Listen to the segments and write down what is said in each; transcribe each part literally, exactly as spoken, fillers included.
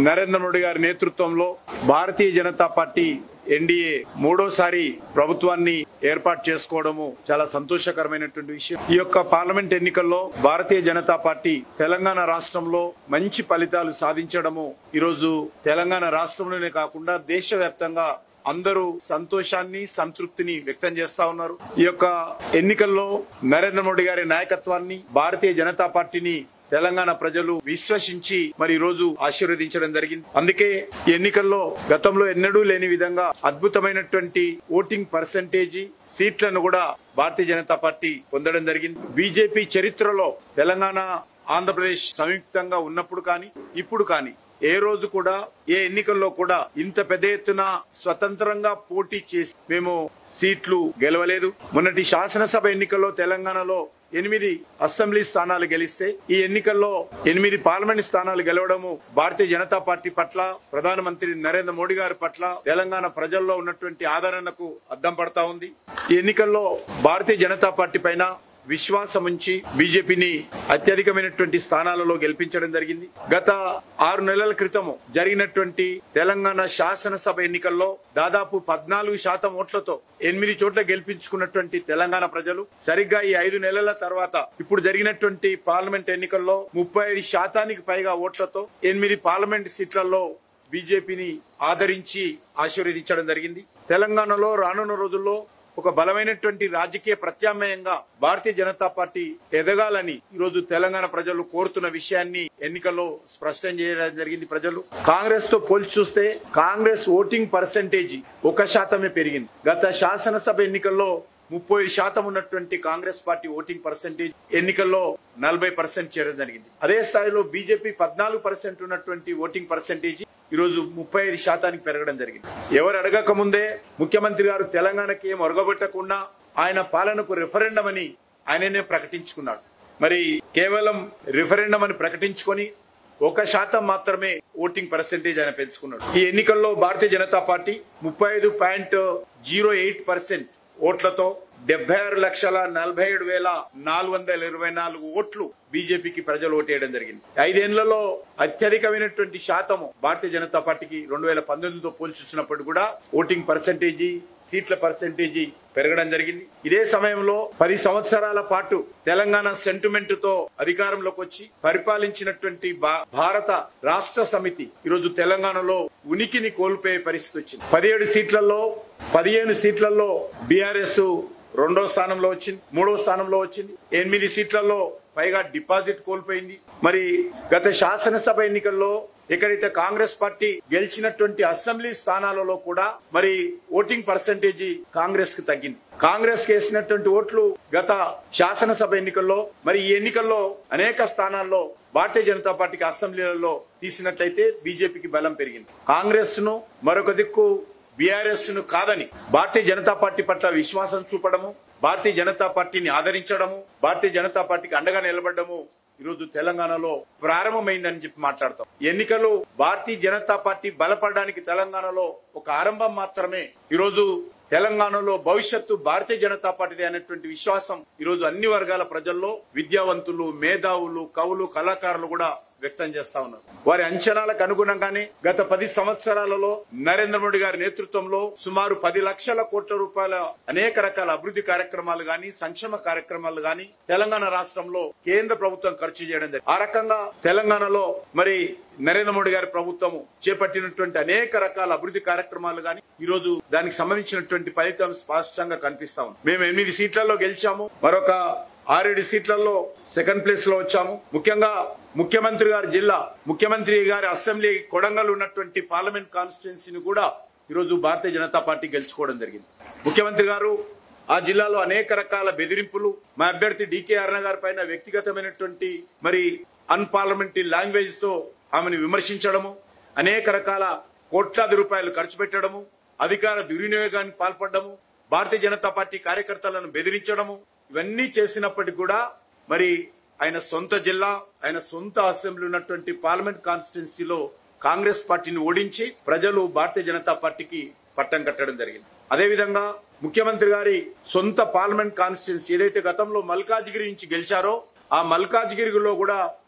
నరేంద్ర మోడీ గారి నేతృత్వంలో Bharatiya Janata party NDA మూడోసారి ప్రభుత్వాన్ని ఏర్పాటు చేసుకోవడము చాలా సంతోషకరమైనటువంటి విషయం. ఈ యొక్క పార్లమెంట్ ఎన్నికల్లో భారతీయ జనతా పార్టీ తెలంగాణ రాష్ట్రంలో మంచి ఫలితాలు సాధించడము ఈరోజు తెలంగాణ రాష్ట్రంలోనే కాకుండా దేశవ్యాప్తంగా అందరూ సంతోషాన్ని సంతృప్తిని వ్యక్తం చేస్తా ఉన్నారు. ఈ యొక్క ఎన్నికల్లో నరేంద్ర మోడీ గారి నాయకత్వాన్ని, భారతీయ జనతా పార్టీని తెలంగాణ ప్రజలు విశ్వసించి మరి ఈ రోజు ఆశీర్వదించడం జరిగింది. అందుకే ఈ ఎన్నికల్లో గతంలో ఎన్నడూ లేని విధంగా అద్భుతమైనటువంటి ఓటింగ్ పర్సెంటేజీ సీట్లను కూడా భారతీయ జనతా పార్టీ పొందడం జరిగింది. బీజేపీ చరిత్రలో తెలంగాణ, ఆంధ్రప్రదేశ్ సంయుక్తంగా ఉన్నప్పుడు కానీ ఇప్పుడు కానీ ఏ రోజు కూడా ఏ ఎన్నికల్లో కూడా ఇంత పెద్ద ఎత్తున స్వతంత్రంగా పోటీ చేసి మేము సీట్లు గెలవలేదు. మొన్నటి శాసనసభ ఎన్నికల్లో తెలంగాణలో ఎనిమిది అసెంబ్లీ స్థానాలు గెలిస్తే ఈ ఎన్నికల్లో ఎనిమిది పార్లమెంట్ స్థానాలు గెలవడము భారతీయ జనతా పార్టీ పట్ల, ప్రధానమంత్రి నరేంద్ర మోడీ గారి పట్ల తెలంగాణ ప్రజల్లో ఉన్నటువంటి ఆదరణకు అద్దం పడతా ఉంది. ఈ ఎన్నికల్లో భారతీయ జనతా పార్టీ పైన విశ్వాసం ఉంచి బీజేపీని అత్యధికమైనటువంటి స్థానాలలో గెలిపించడం జరిగింది. గత ఆరు నెలల క్రితం జరిగినటువంటి తెలంగాణ శాసనసభ ఎన్నికల్లో దాదాపు పద్నాలుగు శాతం ఓట్లతో ఎనిమిది చోట్ల గెలిపించుకున్నటువంటి తెలంగాణ ప్రజలు సరిగ్గా ఈ ఐదు నెలల తర్వాత ఇప్పుడు జరిగినటువంటి పార్లమెంట్ ఎన్నికల్లో ముప్పై ఐదు శాతానికి పైగా ఓట్లతో ఎనిమిది పార్లమెంట్ సీట్లలో బీజేపీని ఆదరించి ఆశీర్వదించడం జరిగింది. తెలంగాణలో రానున్న రోజుల్లో ఒక బలమైనటువంటి రాజకీయ ప్రత్యామ్నాయంగా భారతీయ జనతా పార్టీ ఎదగాలని ఈరోజు తెలంగాణ ప్రజలు కోరుతున్న విషయాన్ని ఎన్నికల్లో స్పష్టం చేయడం జరిగింది. ప్రజలు కాంగ్రెస్ తో పోల్చి చూస్తే కాంగ్రెస్ ఓటింగ్ పర్సెంటేజీ ఒక శాతమే పెరిగింది. గత శాసనసభ ఎన్నికల్లో ముప్పై శాతం ఉన్నటువంటి కాంగ్రెస్ పార్టీ ఓటింగ్ పర్సెంటేజ్ ఎన్నికల్లో నలభై పర్సెంట్ చేరడం జరిగింది. అదే స్థాయిలో బీజేపీ పద్నాలుగు పర్సెంట్ ఉన్నటువంటి ఓటింగ్ పర్సెంటేజ్ ఈరోజు ముప్పై ఐదు శాతానికి పెరగడం జరిగింది. ఎవరు అడగక ముందే ముఖ్యమంత్రి గారు తెలంగాణకి ఏం ఒరగబెట్టకుండా ఆయన పాలనకు రిఫరెండం అని ఆయననే ప్రకటించుకున్నాడు. మరి కేవలం రిఫరెండం అని ప్రకటించుకొని ఒక శాతం మాత్రమే ఓటింగ్ పర్సెంటేజ్ ఆయన పెంచుకున్నాడు. ఈ ఎన్నికల్లో భారతీయ జనతా పార్టీ ముప్పై ఐదు పాయింట్ జీరో ఎయిట్ పర్సెంట్ ఓట్లతో డెబ్బై ఆరు లక్షల నలభై ఏడు వేల నాలుగు వందల ఇరవై నాలుగు ఓట్లు బీజేపీకి ప్రజలు ఓటేయడం జరిగింది. ఐదేళ్లలో అత్యధికమైనటువంటి శాతము భారతీయ జనతా పార్టీకి రెండు వేల పంతొమ్మిదితో పోల్చి చూసినప్పుడు కూడా ఓటింగ్ పర్సెంటేజీ, సీట్ల పర్సెంటేజీ పెరగడం జరిగింది. ఇదే సమయంలో పది సంవత్సరాల పాటు తెలంగాణ సెంటిమెంట్ తో అధికారంలోకి వచ్చి పరిపాలించినటువంటి భారత రాష్ట్ర సమితి ఈరోజు తెలంగాణలో ఉనికిని కోల్పోయే పరిస్థితి వచ్చింది. పదిహేడు సీట్లలో పదిహేను సీట్లలో బీఆర్ఎస్ రెండో స్థానంలో వచ్చింది, మూడో స్థానంలో వచ్చింది. ఎనిమిది సీట్లలో పైగా డిపాజిట్ కోల్పోయింది. మరి గత శాసనసభ ఎన్నికల్లో ఎక్కడైతే కాంగ్రెస్ పార్టీ గెలిచినటువంటి అసెంబ్లీ స్థానాలలో కూడా మరి ఓటింగ్ పర్సెంటేజీ కాంగ్రెస్ కు తగ్గింది. కాంగ్రెస్ కి వేసినటువంటి ఓట్లు గత శాసనసభ ఎన్నికల్లో మరి ఈ ఎన్నికల్లో అనేక స్థానాల్లో భారతీయ జనతా పార్టీకి అసెంబ్లీలలో తీసినట్లయితే బీజేపీకి బలం పెరిగింది. కాంగ్రెస్ ను మరొక దిక్కు బీఆర్ఎస్ ను కాదని భారతీయ జనతా పార్టీ పట్ల విశ్వాసం చూపడము, భారతీయ జనతా పార్టీని ఆదరించడము, భారతీయ జనతా పార్టీకి అండగా నిలబడము ఈరోజు తెలంగాణలో ప్రారంభమైందని చెప్పి మాట్లాడతాం. ఎన్నికలు భారతీయ జనతా పార్టీ బలపడడానికి తెలంగాణలో ఒక ఆరంభం మాత్రమే. ఈరోజు తెలంగాణలో భవిష్యత్తు భారతీయ జనతా పార్టీదే అనేటువంటి విశ్వాసం ఈరోజు అన్ని వర్గాల ప్రజల్లో విద్యావంతులు, మేధావులు, కవులు, కళాకారులు కూడా వ్యక్తం చేస్తా ఉన్నారు. వారి అంచనాలకు అనుగుణంగానే గత పది సంవత్సరాలలో నరేంద్ర మోడీ గారి నేతృత్వంలో సుమారు పది లక్షల కోట్ల రూపాయల అనేక రకాల అభివృద్ధి కార్యక్రమాలు గాని, సంక్షేమ కార్యక్రమాలు గాని తెలంగాణ రాష్ట్రంలో కేంద్ర ప్రభుత్వం ఖర్చు చేయడం జరిగింది. ఆ రకంగా తెలంగాణలో మరి నరేంద్ర మోడీ గారి ప్రభుత్వం చేపట్టినటువంటి అనేక రకాల అభివృద్ధి కార్యక్రమాలు గాని ఈ రోజు దానికి సంబంధించినటువంటి ఫలితం స్పష్టంగా కనిపిస్తా ఉంది. మేము ఎనిమిది సీట్లలో గెలిచాము, మరొక ఆరేడు సీట్లలో సెకండ్ ప్లేస్ లో వచ్చాము. ముఖ్యంగా ముఖ్యమంత్రి గారి జిల్లా, ముఖ్యమంత్రి గారి అసెంబ్లీ కొడంగల్ ఉన్నటువంటి పార్లమెంట్ కాన్స్టిట్యున్సీని కూడా ఈరోజు భారతీయ జనతా పార్టీ గెలుచుకోవడం జరిగింది. ముఖ్యమంత్రి గారు ఆ జిల్లాలో అనేక రకాల బెదిరింపులు, మా అభ్యర్థి డీకే అరుణ గారి పైన వ్యక్తిగతమైనటువంటి మరి అన్పార్లమెంటరీ లాంగ్వేజ్ తో ఆమెను విమర్శించడము, అనేక రకాల కోట్లాది రూపాయలు ఖర్చు పెట్టడము, అధికార దుర్వినియోగానికి పాల్పడము, భారతీయ జనతా పార్టీ కార్యకర్తలను బెదిరించడము, ఇవన్నీ చేసినప్పటికీ కూడా మరి ఆయన సొంత జిల్లా, ఆయన సొంత అసెంబ్లీ ఉన్నటువంటి పార్లమెంట్ కాన్స్టిట్యున్సీలో కాంగ్రెస్ పార్టీని ఓడించి ప్రజలు భారతీయ జనతా పార్టీకి పట్టం కట్టడం జరిగింది. అదేవిధంగా ముఖ్యమంత్రి గారి సొంత పార్లమెంట్ కాన్స్టిట్యున్సీ ఏదైతే గతంలో మల్కాజ్గిరి నుంచి గెలిచారో ఆ మల్కాజ్గిరిలో కూడా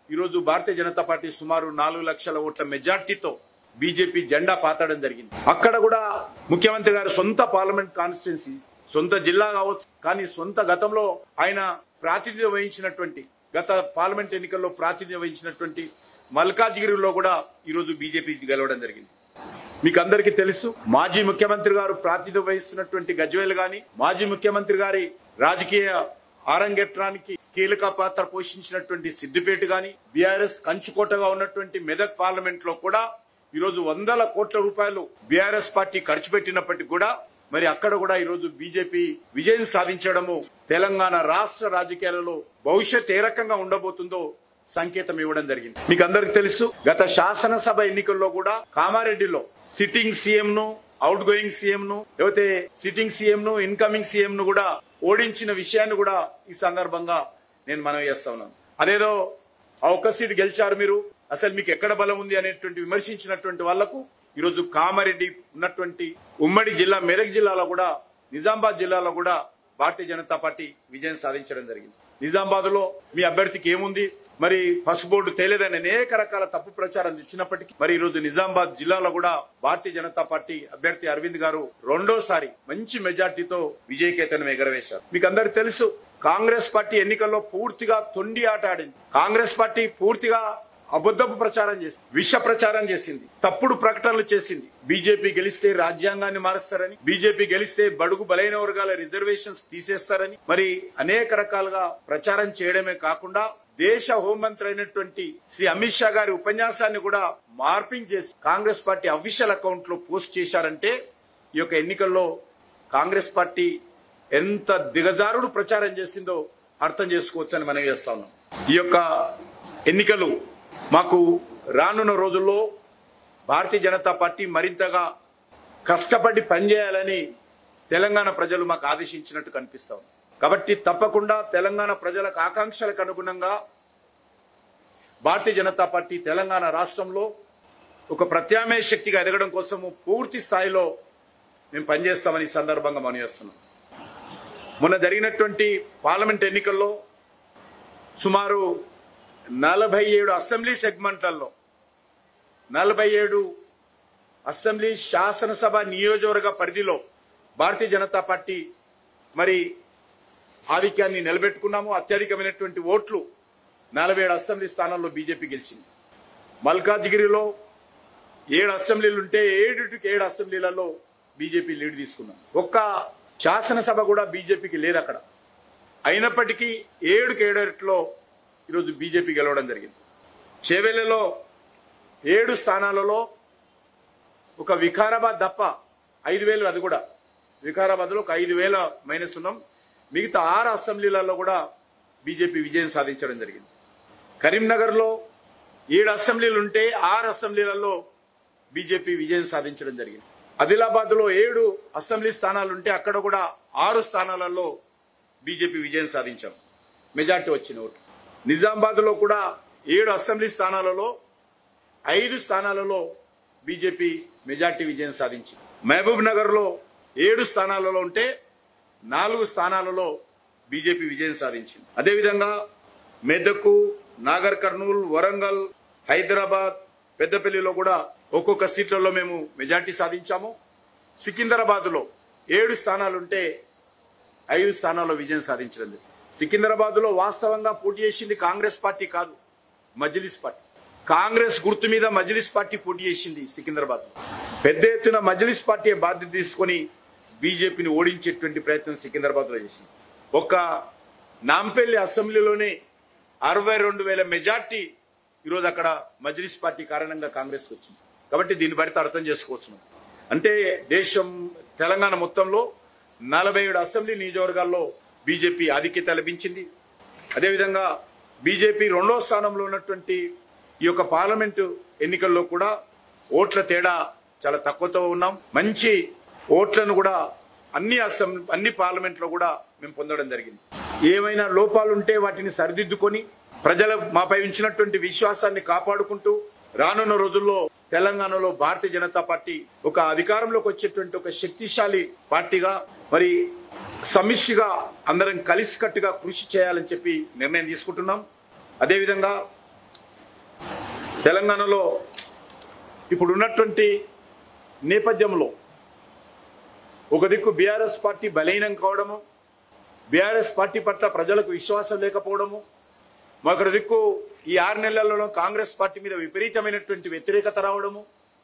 ఈరోజు భారతీయ జనతా పార్టీ సుమారు నాలుగు లక్షల ఓట్ల మెజార్టీతో బీజేపీ జెండా పాతడం జరిగింది. అక్కడ కూడా ముఖ్యమంత్రి గారు సొంత పార్లమెంట్ కాన్స్టిట్యున్సీ, సొంత జిల్లా కావచ్చు, కానీ సొంత గతంలో ఆయన ప్రాతినిధ్యం వహించినటువంటి గత పార్లమెంట్ ఎన్నికల్లో ప్రాతినిధ్యం వహించినటువంటి మల్కాజ్గిరిలో కూడా ఈరోజు బీజేపీ గెలవడం జరిగింది. మీకు అందరికీ తెలుసు, మాజీ ముఖ్యమంత్రి గారు ప్రాతినిధ్యం వహిస్తున్నటువంటి గజ్వేల్ గాని, మాజీ ముఖ్యమంత్రి గారి రాజకీయ ఆరంగేట్రానికి కీలక పాత్ర పోషించినటువంటి సిద్దిపేట గాని, బీఆర్ఎస్ కంచుకోటగా ఉన్నటువంటి మెదక్ పార్లమెంట్ లో కూడా ఈరోజు వందల కోట్ల రూపాయలు బీఆర్ఎస్ పార్టీ ఖర్చు పెట్టినప్పటికీ కూడా మరి అక్కడ కూడా ఈరోజు బీజేపీ విజయం సాధించడము తెలంగాణ రాష్ట్ర రాజకీయాలలో భవిష్యత్ ఏ రకంగా ఉండబోతుందో సంకేతం ఇవ్వడం జరిగింది. మీకు అందరికి తెలుసు, గత శాసనసభ ఎన్నికల్లో కూడా కామారెడ్డిలో సిట్టింగ్ సీఎం ను, అవుట్ గోయింగ్ సీఎం ను, లేకపోతే సిట్టింగ్ సీఎం ను, ఇన్కమింగ్ సీఎం ను కూడా ఓడించిన విషయాన్ని కూడా ఈ సందర్భంగా నేను మనవి చేస్తా ఉన్నాను. అదేదో ఆ ఒక్క సీటు గెలిచారు మీరు, అసలు మీకు ఎక్కడ బలం ఉంది అనేటువంటి విమర్శించినటువంటి వాళ్లకు ఈరోజు కామారెడ్డి ఉన్నటువంటి ఉమ్మడి జిల్లా మెదక్ జిల్లాలో కూడా, నిజామాబాద్ జిల్లాలో కూడా భారతీయ జనతా పార్టీ విజయం సాధించడం జరిగింది. నిజామాబాద్ లో మీ అభ్యర్థికి ఏముంది, మరి పసుపు బోర్డు తేలేదని అనేక రకాల తప్పు ప్రచారం ఇచ్చినప్పటికీ మరి ఈరోజు నిజామాబాద్ జిల్లాలో కూడా భారతీయ జనతా పార్టీ అభ్యర్థి అరవింద్ గారు రెండోసారి మంచి మెజార్టీతో విజయకేతనం ఎగరవేశారు. మీకు అందరికి తెలుసు, కాంగ్రెస్ పార్టీ ఎన్నికల్లో పూర్తిగా తొండి ఆట ఆడింది. కాంగ్రెస్ పార్టీ పూర్తిగా అబద్ధపు ప్రచారం చేసింది, విష ప్రచారం చేసింది, తప్పుడు ప్రకటనలు చేసింది. బీజేపీ గెలిస్తే రాజ్యాంగాన్ని మారుస్తారని, బీజేపీ గెలిస్తే బడుగు బలైన వర్గాల రిజర్వేషన్స్ తీసేస్తారని మరి అనేక రకాలుగా ప్రచారం చేయడమే కాకుండా దేశ హోంమంత్రి అయినటువంటి శ్రీ అమిత్ షా గారి ఉపన్యాసాన్ని కూడా మార్పింగ్ చేసి కాంగ్రెస్ పార్టీ అఫీషియల్ అకౌంట్ లో పోస్ట్ చేశారంటే ఈ యొక్క ఎన్నికల్లో కాంగ్రెస్ పార్టీ ఎంత దిగజారుడు ప్రచారం చేసిందో అర్థం చేసుకోవచ్చని మనం చేస్తా ఉన్నాం. ఈ యొక్క ఎన్నికలు మాకు రానున్న రోజుల్లో భారతీయ జనతా పార్టీ మరింతగా కష్టపడి పనిచేయాలని తెలంగాణ ప్రజలు మాకు ఆదేశించినట్టు కనిపిస్తాం. కాబట్టి తప్పకుండా తెలంగాణ ప్రజలకు ఆకాంక్షలకు అనుగుణంగా భారతీయ జనతా పార్టీ తెలంగాణ రాష్ట్రంలో ఒక ప్రత్యామ్నాయ శక్తిగా ఎదగడం కోసము పూర్తి స్థాయిలో మేము పనిచేస్తామని సందర్భంగా మనం చేస్తున్నాం. మొన్న జరిగినటువంటి పార్లమెంట్ ఎన్నికల్లో సుమారు నలభై ఏడు అసెంబ్లీ సెగ్మెంట్లలో నలభై ఏడు అసెంబ్లీ శాసనసభ నియోజకవర్గ పరిధిలో భారతీయ జనతా పార్టీ మరి ఆధిక్యాన్ని నిలబెట్టుకున్నాము. అత్యధికమైనటువంటి ఓట్లు నలభై ఏడు అసెంబ్లీ స్థానాల్లో బీజేపీ గెలిచింది. మల్కాజ్గిరిలో ఏడు అసెంబ్లీలుంటే ఏడుకి ఏడు అసెంబ్లీలలో బీజేపీ లీడ్ తీసుకున్నాం. ఒక్క శాసనసభ కూడా బీజేపీకి లేదు అక్కడ. అయినప్పటికీ ఏడుకి ఏడట్లో ఈరోజు బీజేపీ గెలవడం జరిగింది. చేవెళ్లలో ఏడు స్థానాలలో ఒక వికారాబాద్ తప్ప ఐదు వేలు, అది కూడా వికారాబాద్ లో ఒక ఐదు వేల మైనస్ ఉన్నాం. మిగతా ఆరు అసెంబ్లీలలో కూడా బీజేపీ విజయం సాధించడం జరిగింది. కరీంనగర్ లో ఏడు అసెంబ్లీలు ఉంటే ఆరు అసెంబ్లీలలో బీజేపీ విజయం సాధించడం జరిగింది. ఆదిలాబాద్ లో ఏడు అసెంబ్లీ స్థానాలుంటే అక్కడ కూడా ఆరు స్థానాలలో బీజేపీ విజయం సాధించాం, మెజార్టీ వచ్చిన ఓటు. నిజామాబాద్ లో కూడా ఏడు అసెంబ్లీ స్థానాలలో ఐదు స్థానాలలో బీజేపీ మెజార్టీ విజయం సాధించింది. మహబూబ్ నగర్ లో ఏడు స్థానాలలో ఉంటే నాలుగు స్థానాలలో బీజేపీ విజయం సాధించింది. అదేవిధంగా మెదక్, నాగర్ కర్నూల్, వరంగల్, హైదరాబాద్, పెద్దపల్లిలో కూడా ఒక్కొక్క సీట్లలో మేము మెజార్టీ సాధించాము. సికింద్రాబాద్ లో ఏడు స్థానాలుంటే ఐదు స్థానాల్లో విజయం సాధించడం. సికింద్రాబాద్ లో వాస్తవంగా పోటీ చేసింది కాంగ్రెస్ పార్టీ కాదు, మజ్లిస్ పార్టీ. కాంగ్రెస్ గుర్తు మీద మజ్లిస్ పార్టీ పోటీ చేసింది సికింద్రాబాద్ లో. పెద్ద ఎత్తున మజ్లిస్ పార్టీ బాధ్యత తీసుకుని బీజేపీని ఓడించేటువంటి ప్రయత్నం సికింద్రాబాద్ లో చేసింది. ఒక్క నాంపల్లి అసెంబ్లీలోనే అరవై రెండు వేల మెజార్టీ ఈరోజు అక్కడ మజ్లిస్ పార్టీ కారణంగా కాంగ్రెస్ వచ్చింది. కాబట్టి దీన్ని బట్టి అర్థం చేసుకోవచ్చు. అంటే దేశం తెలంగాణ మొత్తంలో నలభై ఏడు అసెంబ్లీ నియోజకవర్గాల్లో బీజేపీ ఆధిక్యత లభించింది. అదేవిధంగా బీజేపీ రెండో స్థానంలో ఉన్నటువంటి ఈ యొక్క పార్లమెంటు ఎన్నికల్లో కూడా ఓట్ల తేడా చాలా తక్కువతో ఉన్నాం. మంచి ఓట్లను కూడా అన్ని అసెంబ్లీ అన్ని పార్లమెంట్ లో కూడా మేము పొందడం జరిగింది. ఏమైనా లోపాలుంటే వాటిని సరిదిద్దుకొని ప్రజల మాపై ఉంచినటువంటి విశ్వాసాన్ని కాపాడుకుంటూ రానున్న రోజుల్లో తెలంగాణలో భారతీయ జనతా పార్టీ ఒక అధికారంలోకి వచ్చేటువంటి ఒక శక్తిశాలి పార్టీగా మరి సమిష్టిగా అందరం కలిసికట్టుగా కృషి చేయాలని చెప్పి నిర్ణయం తీసుకుంటున్నాం. అదేవిధంగా తెలంగాణలో ఇప్పుడు ఉన్నటువంటి నేపథ్యంలో ఒక దిక్కు బీఆర్ఎస్ పార్టీ బలహీనం కావడము, బీఆర్ఎస్ పార్టీ పట్ల ప్రజలకు విశ్వాసం లేకపోవడము, మరొక దిక్కు ఈ ఆరు నెలలలో కాంగ్రెస్ పార్టీ మీద విపరీతమైనటువంటి వ్యతిరేకత రావడము,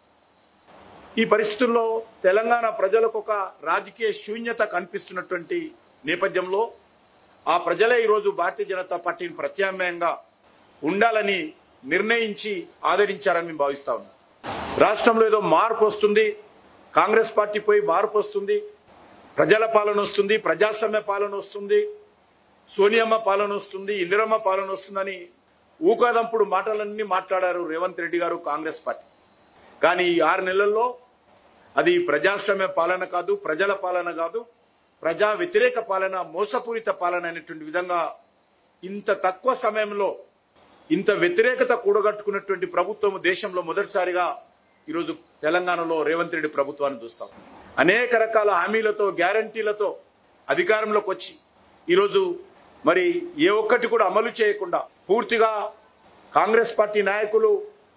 ఈ పరిస్థితుల్లో తెలంగాణ ప్రజలకు ఒక రాజకీయ శూన్యత కనిపిస్తున్నటువంటి నేపథ్యంలో ఆ ప్రజలే ఈరోజు భారతీయ జనతా పార్టీని ప్రత్యామ్నాయంగా ఉండాలని నిర్ణయించి ఆదరించారని మేము భావిస్తా ఉన్నాం. రాష్ట్రంలో ఏదో మార్పు వస్తుంది, కాంగ్రెస్ పార్టీ పోయి మార్పు వస్తుంది, ప్రజల పాలన వస్తుంది, ప్రజాస్వామ్య పాలన వస్తుంది, సోనియమ్మ పాలన వస్తుంది, ఇందిరమ్మ పాలన వస్తుందని ఊకాదంపుడు మాటలన్నీ మాట్లాడారు రేవంత్ రెడ్డి గారు, కాంగ్రెస్ పార్టీ. కానీ ఈ ఆరు నెలల్లో అది ప్రజాస్వామ్య పాలన కాదు, ప్రజల పాలన కాదు, ప్రజా వ్యతిరేక పాలన, మోసపూరిత పాలన అనేటువంటి విధంగా ఇంత తక్కువ సమయంలో ఇంత వ్యతిరేకత కూడగట్టుకున్నటువంటి ప్రభుత్వం దేశంలో మొదటిసారిగా ఈరోజు తెలంగాణలో రేవంత్ రెడ్డి ప్రభుత్వాన్ని చూస్తాం. అనేక రకాల హామీలతో, గ్యారంటీలతో అధికారంలోకి వచ్చి ఈరోజు మరి ఏ ఒక్కటి కూడా అమలు చేయకుండా పూర్తిగా కాంగ్రెస్ పార్టీ నాయకులు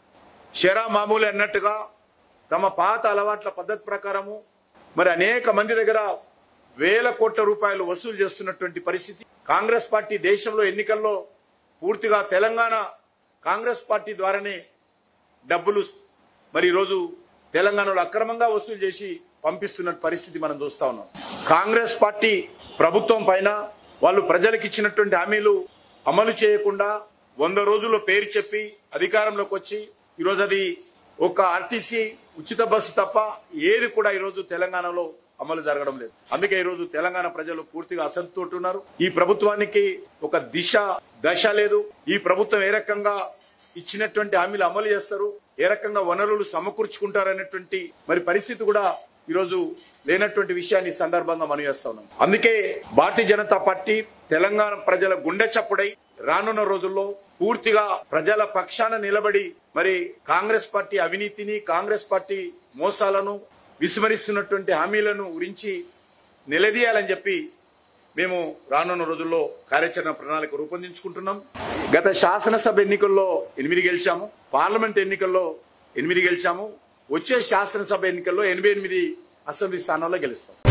షరా మామూలు అన్నట్టుగా తమ పాత అలవాట్ల పద్ధతి ప్రకారము మరి అనేక మంది దగ్గర వేల కోట్ల రూపాయలు వసూలు చేస్తున్నటువంటి పరిస్థితి. కాంగ్రెస్ పార్టీ దేశంలో ఎన్నికల్లో పూర్తిగా తెలంగాణ కాంగ్రెస్ పార్టీ ద్వారానే డబ్బులు మరి ఈరోజు తెలంగాణలో అక్రమంగా వసూలు చేసి పంపిస్తున్న పరిస్థితి మనం చూస్తా ఉన్నాం. కాంగ్రెస్ పార్టీ ప్రభుత్వం పైన వాళ్ళు ప్రజలకు ఇచ్చినటువంటి హామీలు అమలు చేయకుండా వంద రోజుల్లో పేరు చెప్పి అధికారంలోకి వచ్చి ఈరోజు అది ఒక ఆర్టీసీ ఉచిత బస్సు తప్ప ఏది కూడా ఈరోజు తెలంగాణలో అమలు జరగడం లేదు. అందుకే ఈరోజు తెలంగాణ ప్రజలు పూర్తిగా అసంతృప్తి ఉన్నారు. ఈ ప్రభుత్వానికి ఒక దిశ దశ లేదు. ఈ ప్రభుత్వం ఏ రకంగా ఇచ్చినటువంటి హామీలు అమలు చేస్తారు, ఏ రకంగా వనరులు సమకూర్చుకుంటారనేటువంటి మరి పరిస్థితి కూడా ఈరోజు లేనటువంటి విషయాన్ని ఈ సందర్భంగా మనం చేస్తా ఉన్నాం. అందుకే భారతీయ జనతా పార్టీ తెలంగాణ ప్రజల గుండె చప్పుడై రానున్న రోజుల్లో పూర్తిగా ప్రజల పక్షాన నిలబడి మరి కాంగ్రెస్ పార్టీ అవినీతిని, కాంగ్రెస్ పార్టీ మోసాలను, విస్మరిస్తున్నటువంటి హామీలను గురించి నిలదీయాలని చెప్పి మేము రానున్న రోజుల్లో కార్యాచరణ ప్రణాళిక రూపొందించుకుంటున్నాం. గత శాసనసభ ఎన్నికల్లో ఎనిమిది గెలిచాము, పార్లమెంట్ ఎన్నికల్లో ఎనిమిది గెలిచాము, వచ్చే శాసనసభ ఎన్నికల్లో ఎనభై ఎనిమిది అసెంబ్లీ స్థానాల్లో గెలుస్తాం.